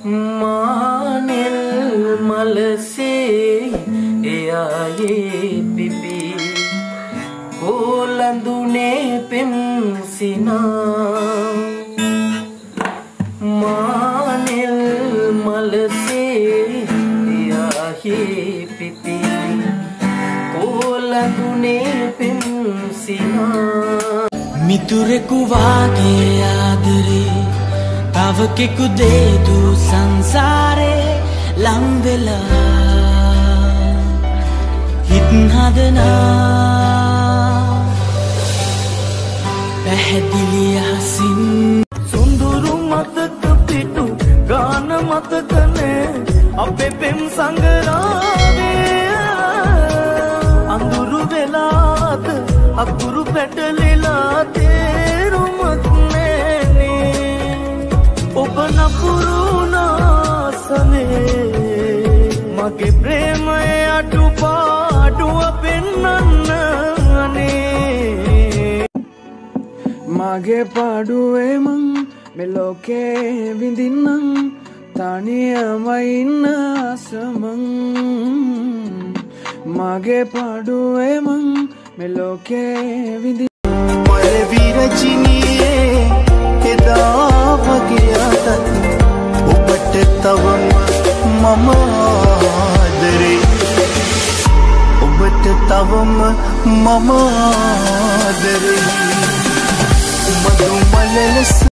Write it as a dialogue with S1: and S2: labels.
S1: මානෙල් මලසේ එයායේ පිපි කොළඳුනේ පෙම්සිනා මානෙල් මලසේ එයායේ පිපි කොළඳුනේ පෙම්සිනා මිතුරෙකු වාගේ ආදරේ තව කෙකු දේදු සංසාරේ ලං වෙලා හිත් හදනා පැහැදිලි අහසින් සුඳුරු මතක පිටු ගාන මතකනේ අපේ පෙම් සංගරාවේ අඳුරු වෙලාද අකුරු පැටලිලා තේරුමක් නෑනේ ඔබ නපුරුනාසනේ මගේ ප්‍රේමයේ අඩුපාඩුව පෙන්නන්න අනේ මගේ පාඩුවේ මං මේ ලෝකේ විඳින්නම් තනියම ඉන්න ආසමං මගේ පාඩුවේ මං මේ ලෝකේ විඳින්න මල විරචිනියේ එදා වගේ අතත් ඔබට තවම මම ආදරේ ඔබට තවම මම ආදරේ මధు මලලස